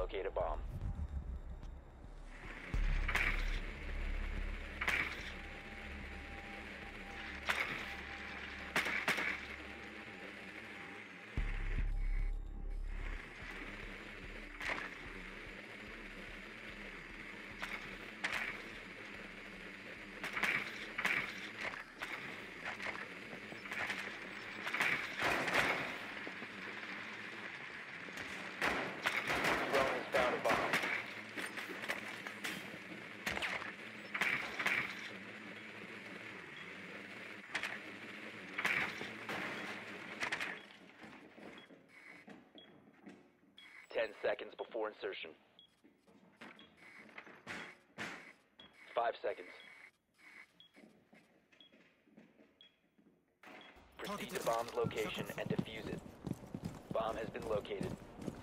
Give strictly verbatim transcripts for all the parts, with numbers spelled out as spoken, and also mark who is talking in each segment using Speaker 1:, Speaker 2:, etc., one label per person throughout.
Speaker 1: locate a bomb. Ten seconds before insertion. Five seconds. Proceed to bomb's location and defuse it. Bomb has been located.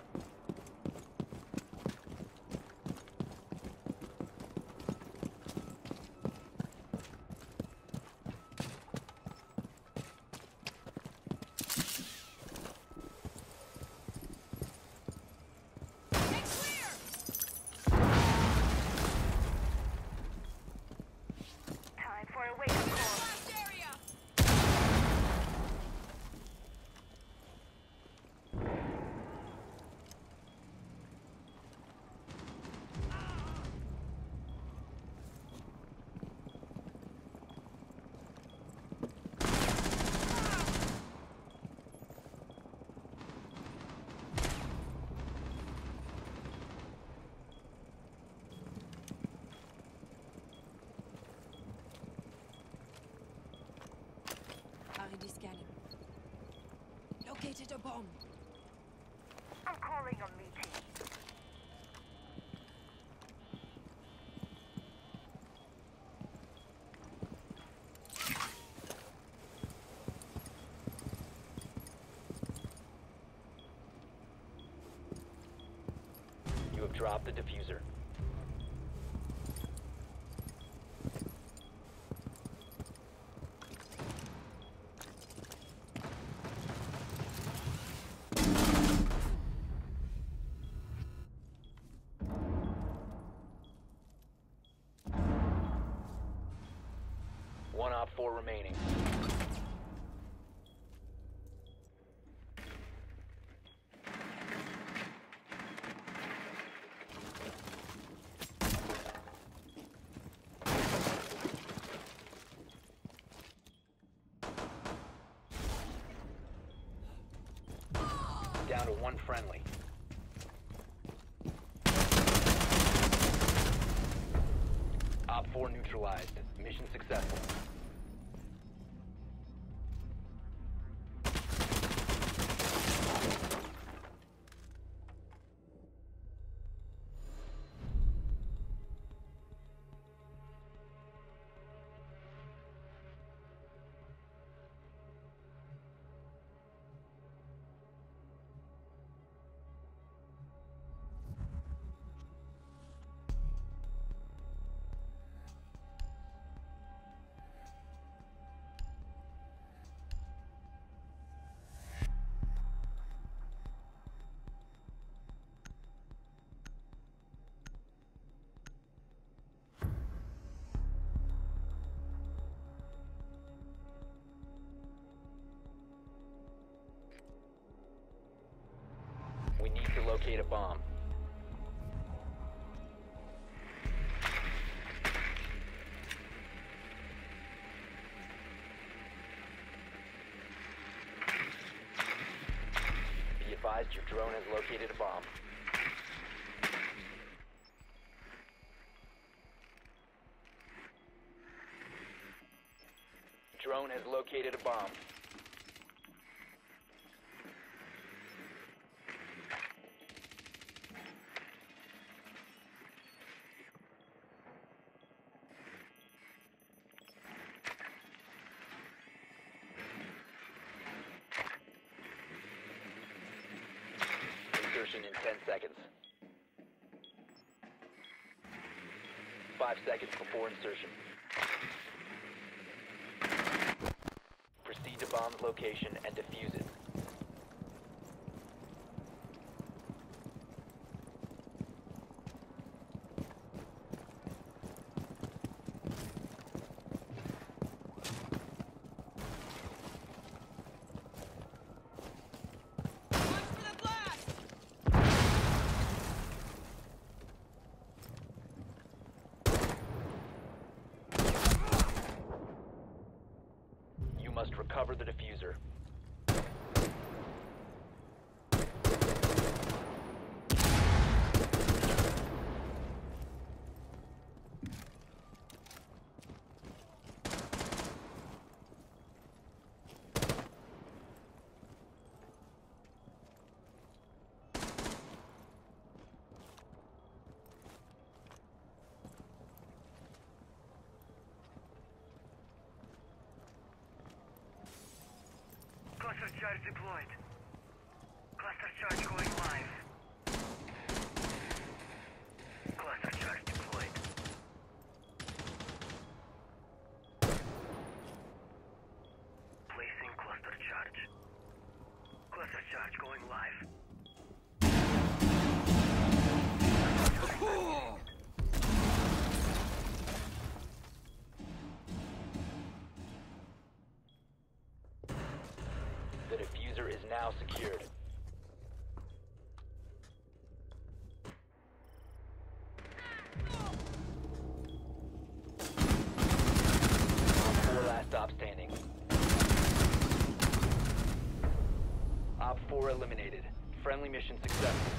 Speaker 2: R E D scanning. Located a bomb.
Speaker 3: I'm calling a meeting.
Speaker 1: You have dropped the diffuser. One op four remaining. Down to one friendly. Op four neutralized. Mission successful. We need to locate a bomb. Be advised your drone has located a bomb. Drone has located a bomb. Insertion in ten seconds. Five seconds before insertion. Proceed to bomb's location and defuse it. must recover the diffuser.
Speaker 3: Cluster charge deployed. Cluster charge going live. Cluster charge deployed. Placing cluster charge. Cluster charge going live.
Speaker 1: The diffuser is now secured. Four last stop standing. Op four eliminated. Friendly mission successful.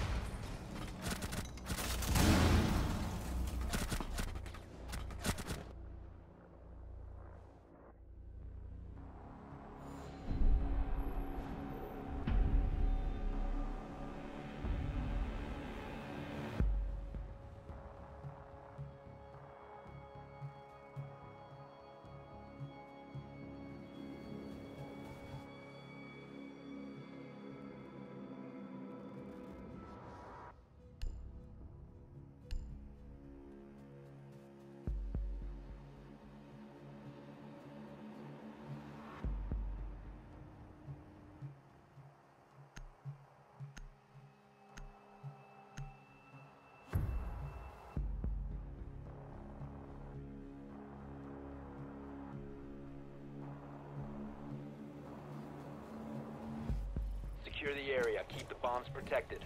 Speaker 1: Secure the area. Keep the bombs protected.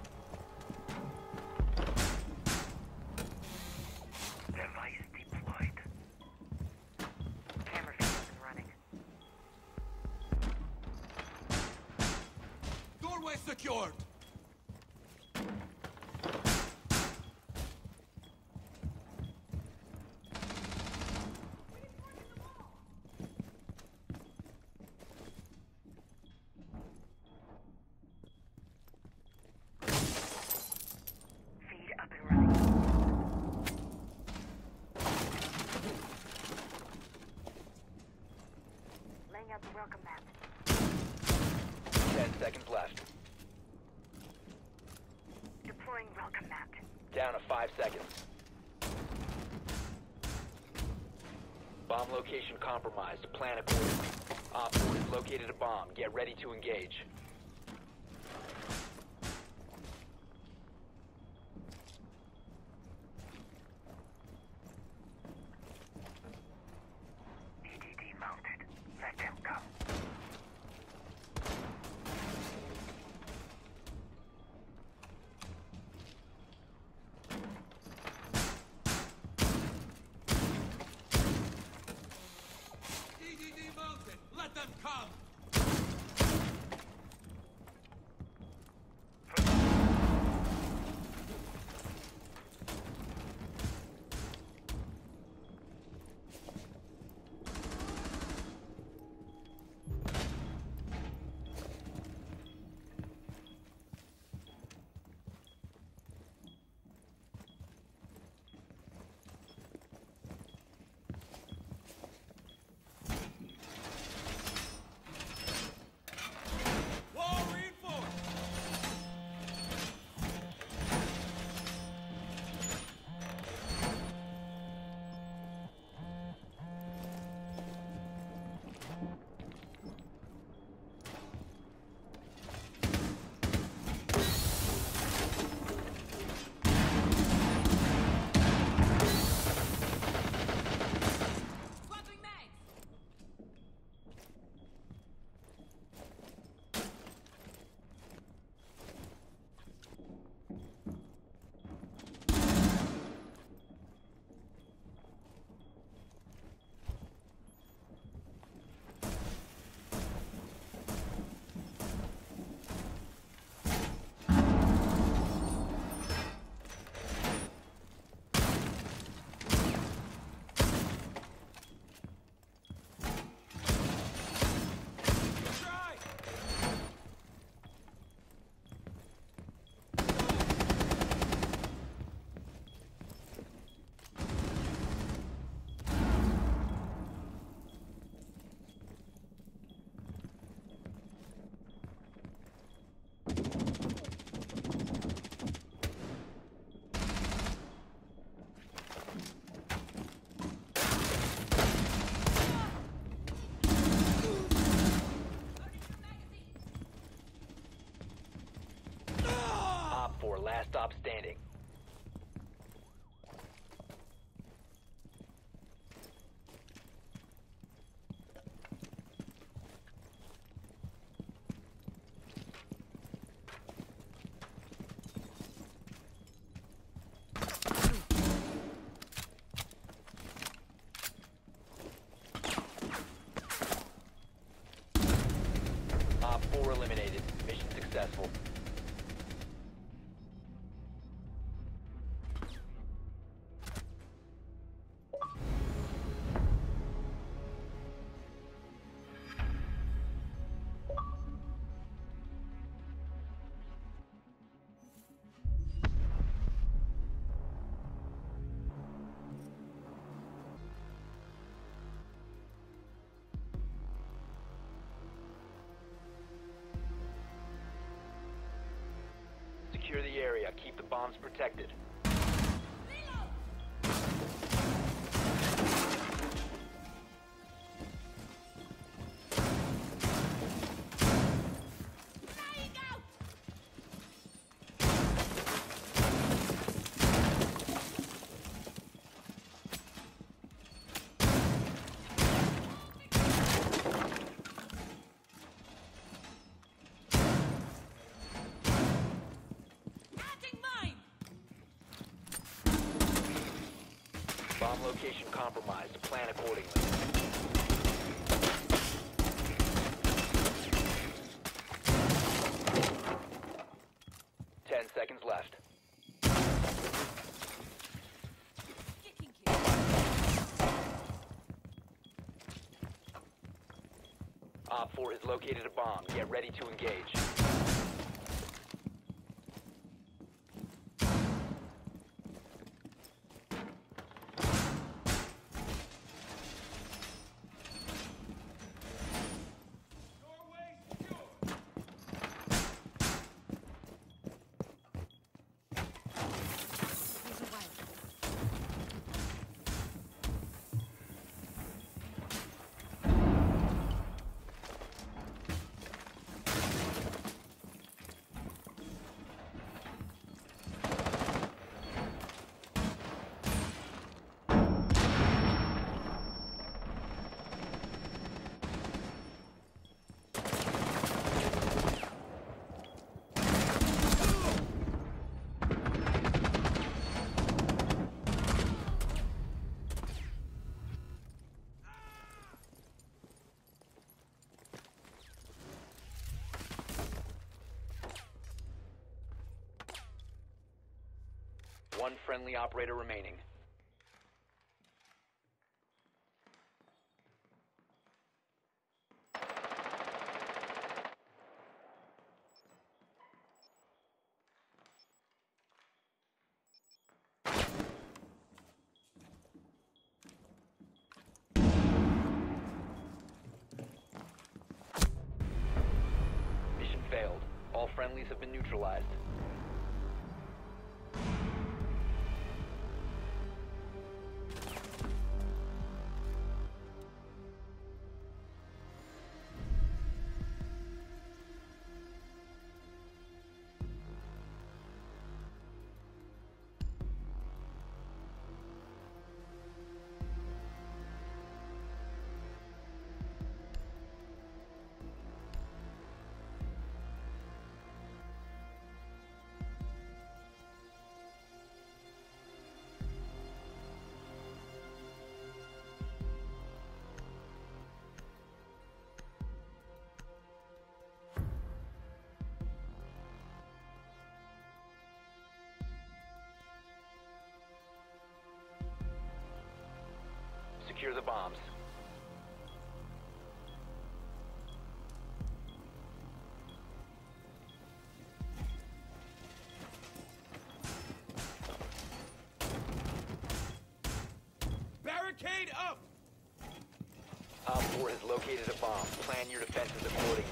Speaker 3: Device deployed. Camera feed up and running.
Speaker 4: Doorway secured!
Speaker 3: Feed up and running. Laying out the welcome map.
Speaker 1: Ten seconds left.
Speaker 3: Deploying welcome map.
Speaker 1: Down to five seconds. Bomb location compromised. Plan accordingly. Op four has located a bomb. Get ready to engage.
Speaker 3: E D D mounted. Let them come.
Speaker 4: E D D mounted! Let them come!
Speaker 1: Last stop standing. Op four eliminated. Mission successful. Secure the area. Keep the bombs protected. Bomb location compromised. Plan accordingly. Ten seconds left. Op four has located a bomb. Get ready to engage. One friendly operator remaining. Mission failed. All friendlies have been neutralized. Secure the bombs.
Speaker 4: Barricade up!
Speaker 1: Op four has located a bomb. Plan your defenses accordingly.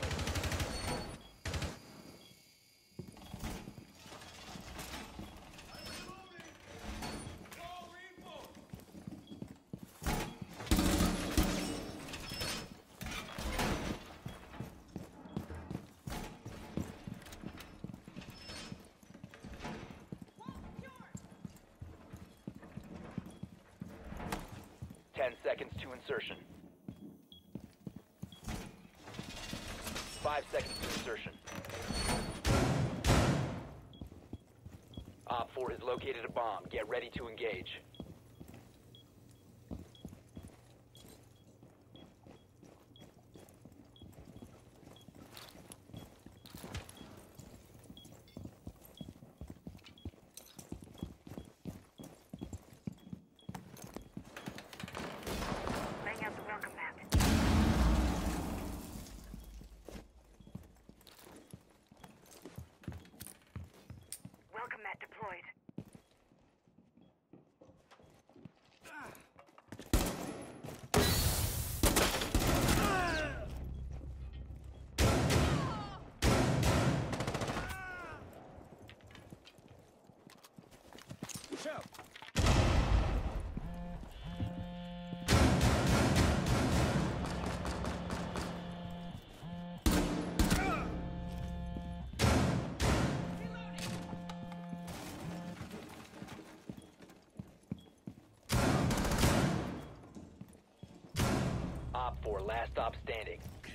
Speaker 1: seconds to insertion. Five seconds to insertion. Op four has located a bomb. Get ready to engage.
Speaker 3: Laying out the welcome mat. Welcome mat deployed.
Speaker 1: Op four, last stop standing.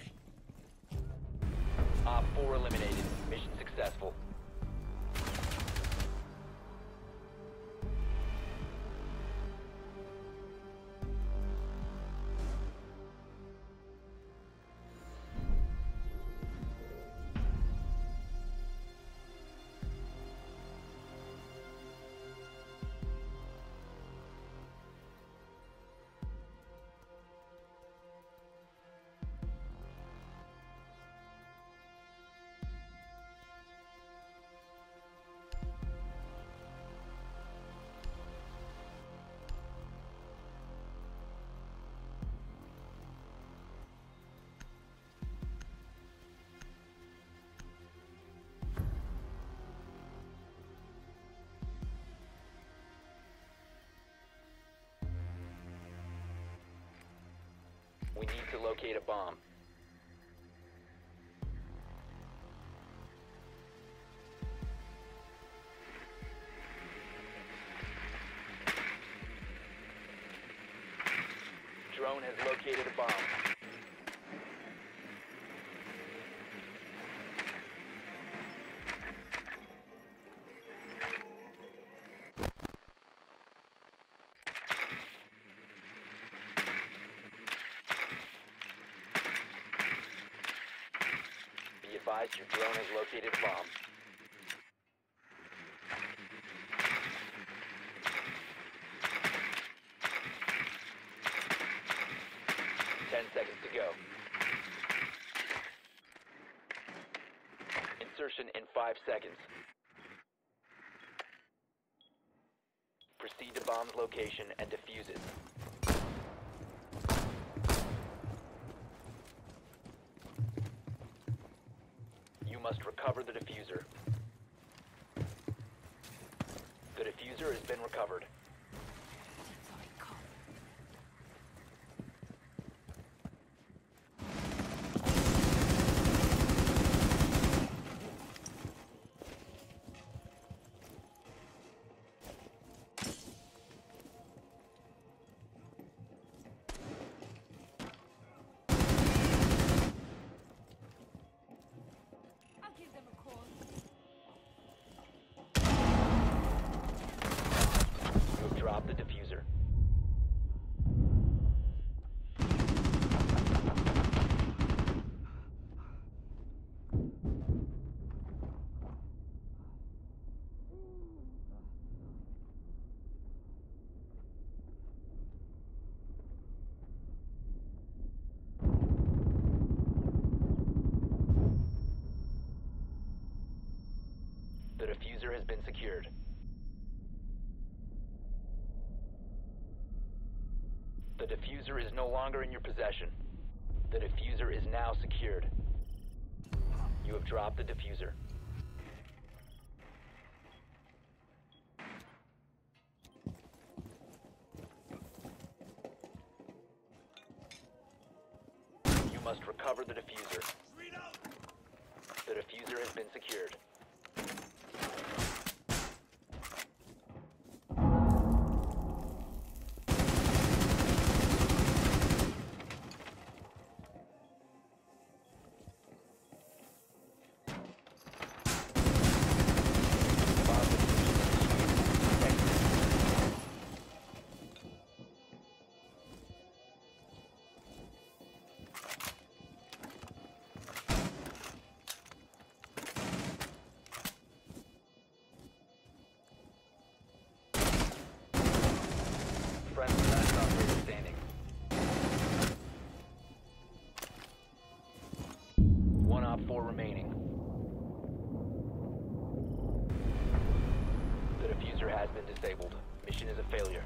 Speaker 1: Op four eliminated. Mission successful. We need to locate a bomb. Drone has located a bomb. Be advised, your drone has located a bomb. Ten seconds to go. Insertion in five seconds. Proceed to bomb's location and defuse it. You must recover the diffuser. The diffuser has been recovered.
Speaker 2: I'll give them a call.
Speaker 1: You have dropped the diffuser. The diffuser has been secured. The diffuser is no longer in your possession. The diffuser is now secured. You have dropped the diffuser. You must recover the diffuser. The diffuser has been secured. Op four remaining. The diffuser has been disabled. Mission is a failure.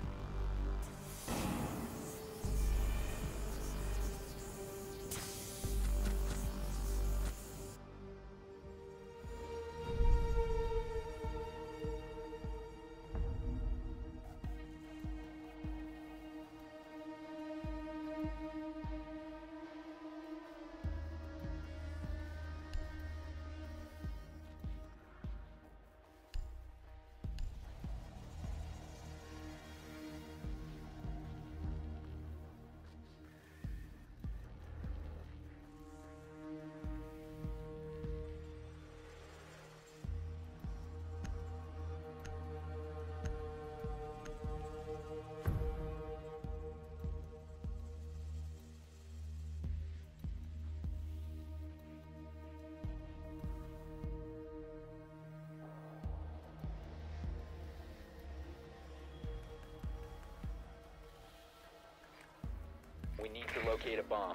Speaker 1: We need to locate a bomb.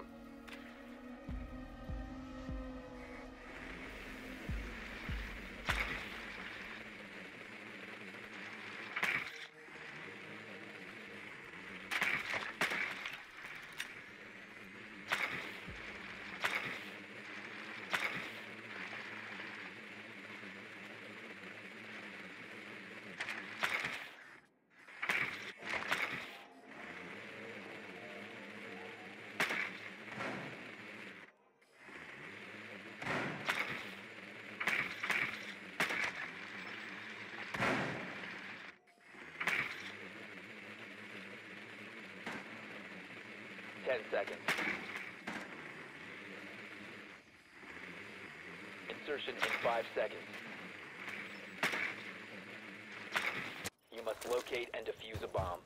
Speaker 1: Ten seconds. Insertion in five seconds. You must locate and defuse a bomb.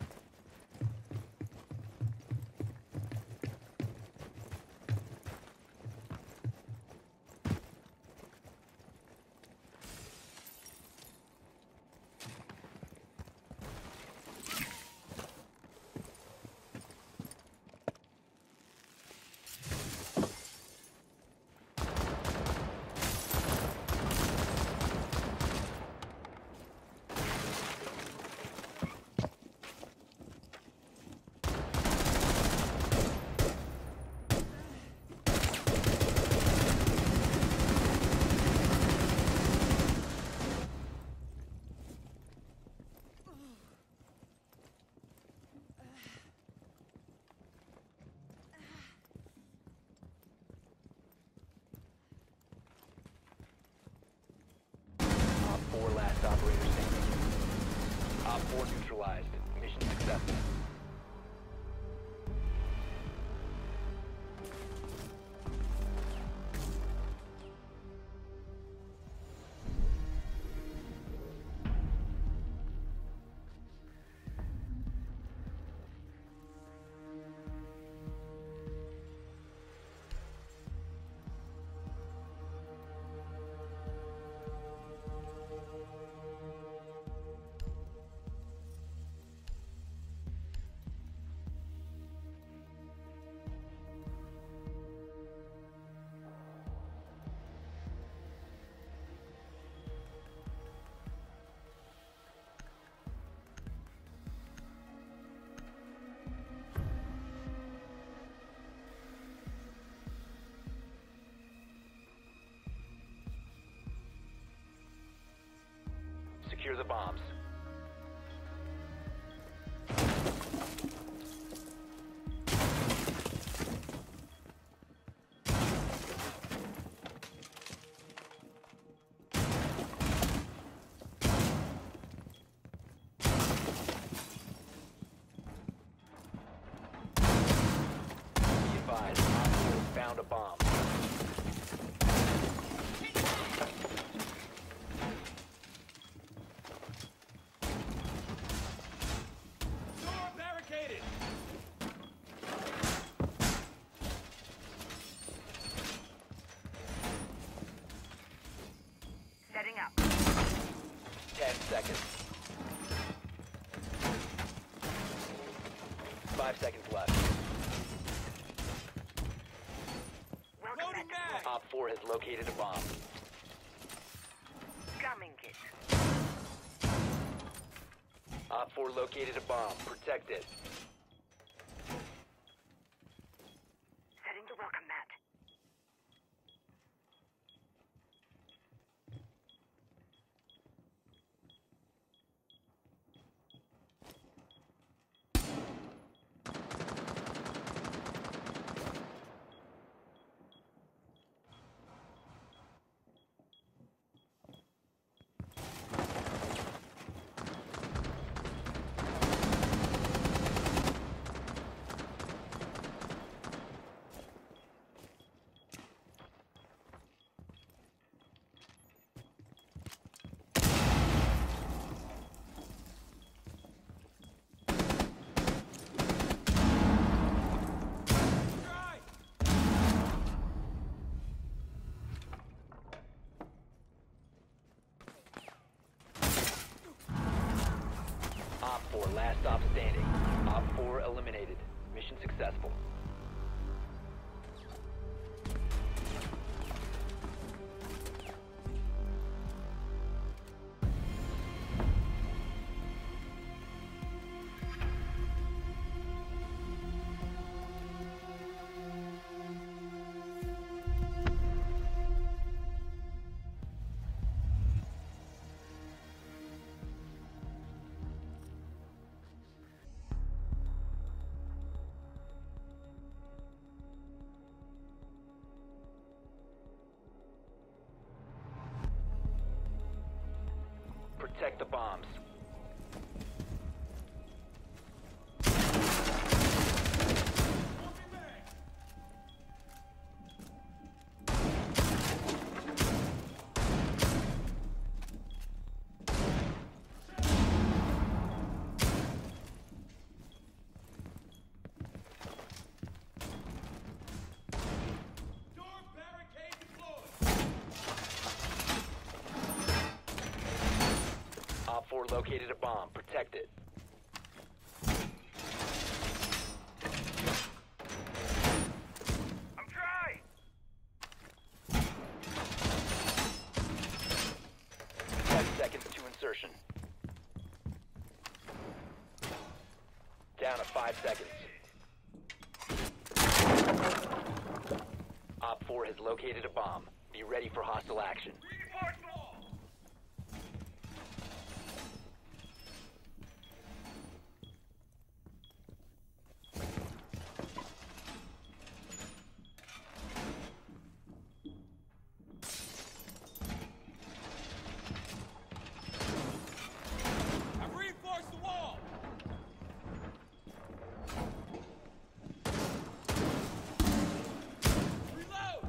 Speaker 1: Four last operator standing. Op four neutralized. Mission successful. Secure the bombs. Be advised, Op four found a bomb.
Speaker 3: Setting up.
Speaker 1: Ten seconds. Five seconds left.
Speaker 3: Welcome back.
Speaker 1: Op four four has located a bomb.
Speaker 3: Coming it.
Speaker 1: Op four located a bomb. Protect it.
Speaker 3: Setting the welcome mat.
Speaker 1: Op four, last stop standing. Op four eliminated. Mission successful. Protect the bombs. Op four located a bomb. Protect it.
Speaker 3: I'm dry!
Speaker 1: Ten seconds to insertion. Down to five seconds. Op four has located a bomb. Be ready for hostile action.
Speaker 3: Reinforce the wall!
Speaker 4: I've reinforced the wall! Reload!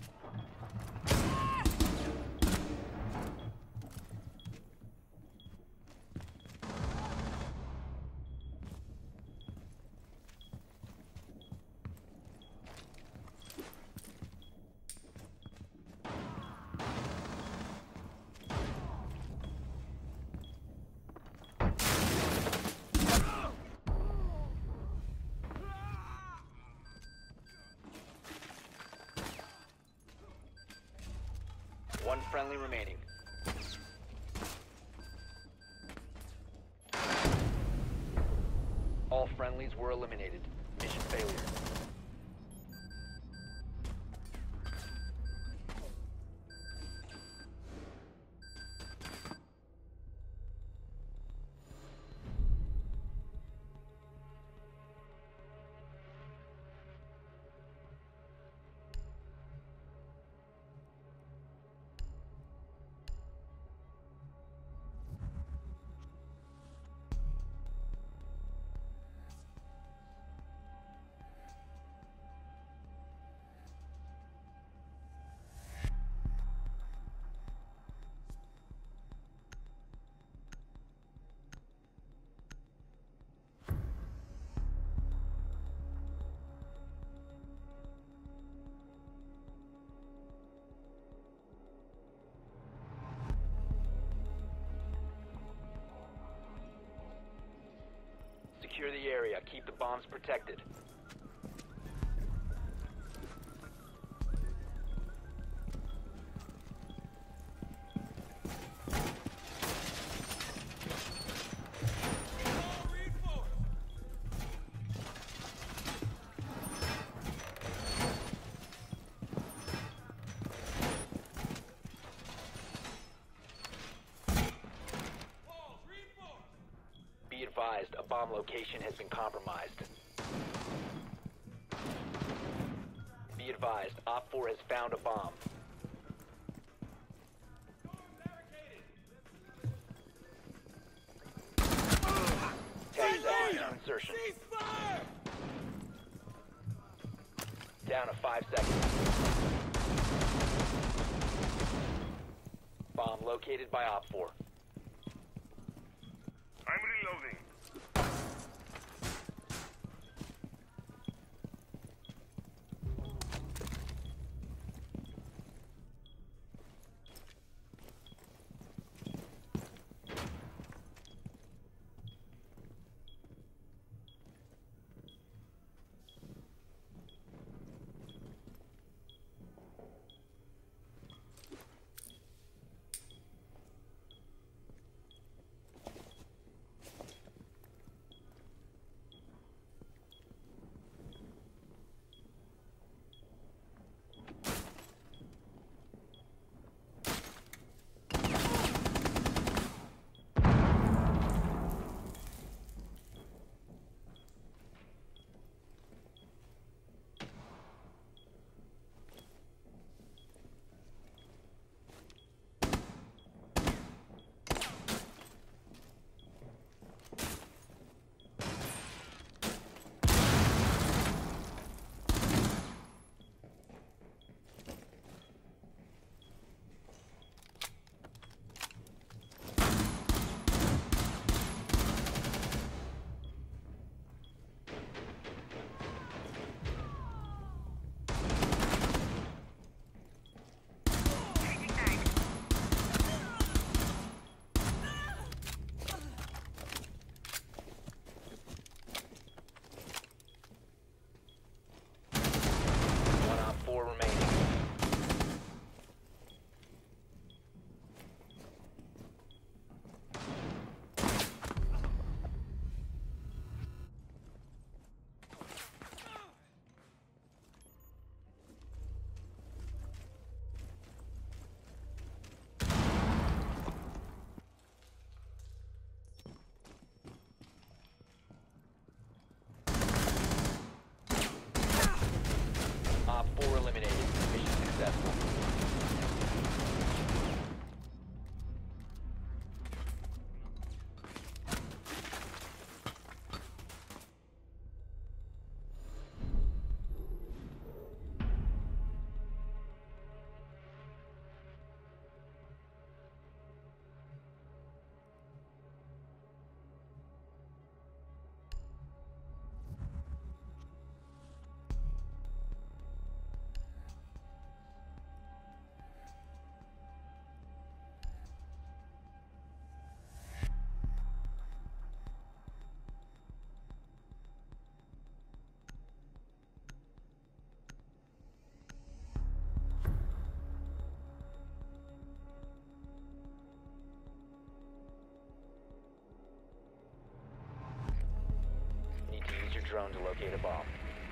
Speaker 1: One friendly remaining. All friendlies were eliminated. Mission failure. Secure the area. Keep the bombs protected. bomb location has been compromised. Be advised, Op four has found a bomb. ten seconds to insertion.
Speaker 4: Ceasefire!
Speaker 1: Down to five seconds. Bomb located by Op four.
Speaker 3: I'm reloading.
Speaker 1: One Op four remaining. Op four eliminated. Mission successful. Need to use your drone to locate a bomb.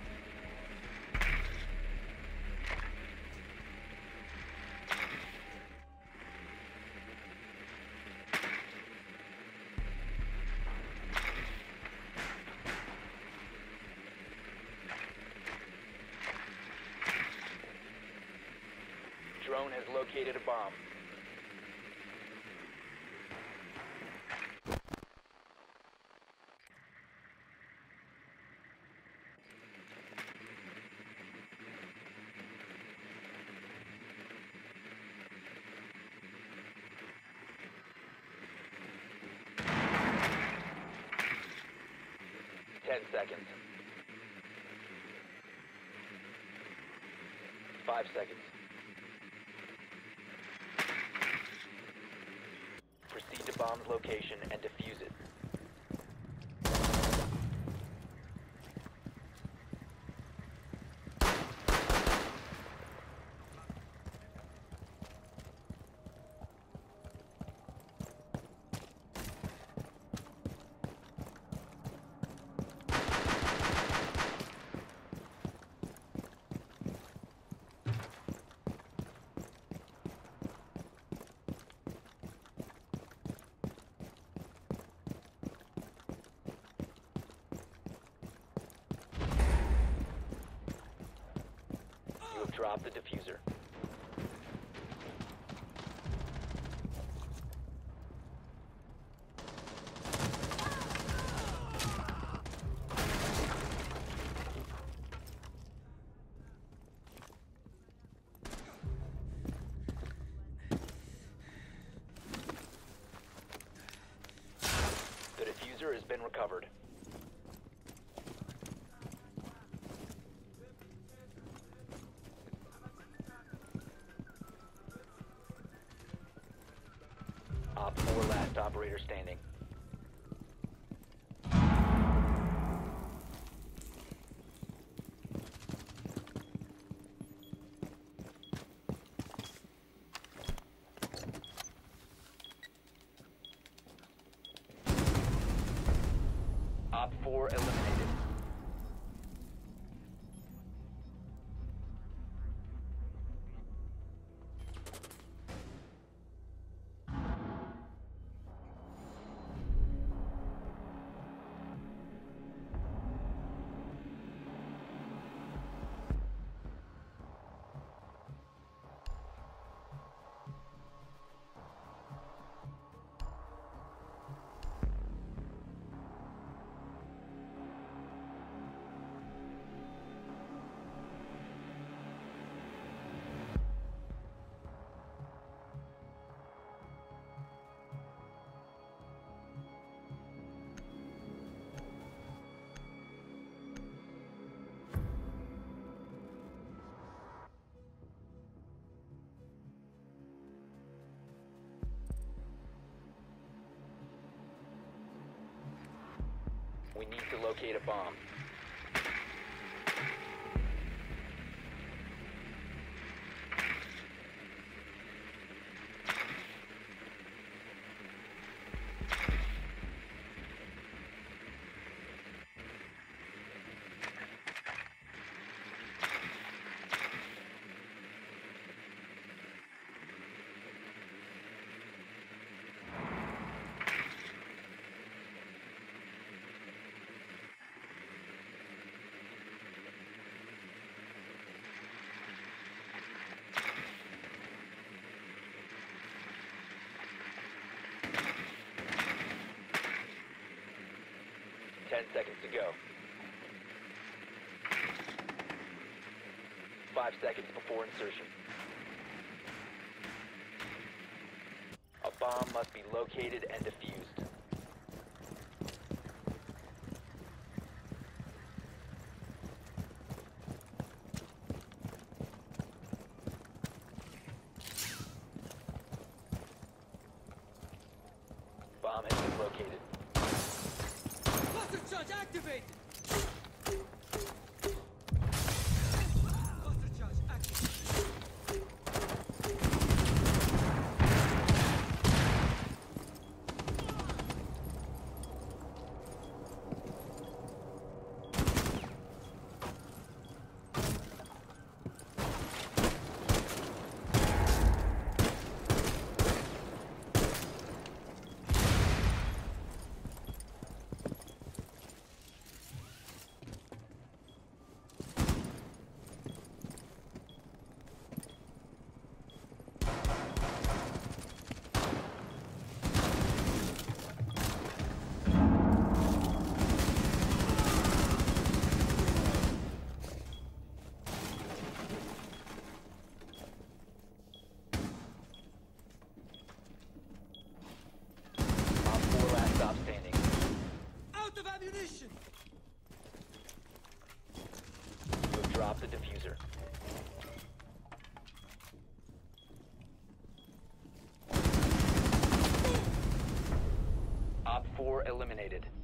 Speaker 1: Drone has located a bomb. Ten seconds. Five seconds. Proceed to bomb's location and defuse it. been recovered. Op four, last operator standing. Op four eliminated. We need to locate a bomb. Ten seconds to go. Five seconds before insertion. A bomb must be located and defused. Bomb has been located.
Speaker 4: Cluster charge activated! Cluster charge activated.
Speaker 1: Op four, last stop standing.
Speaker 4: Out of ammunition!
Speaker 1: You have dropped the diffuser. Op four eliminated.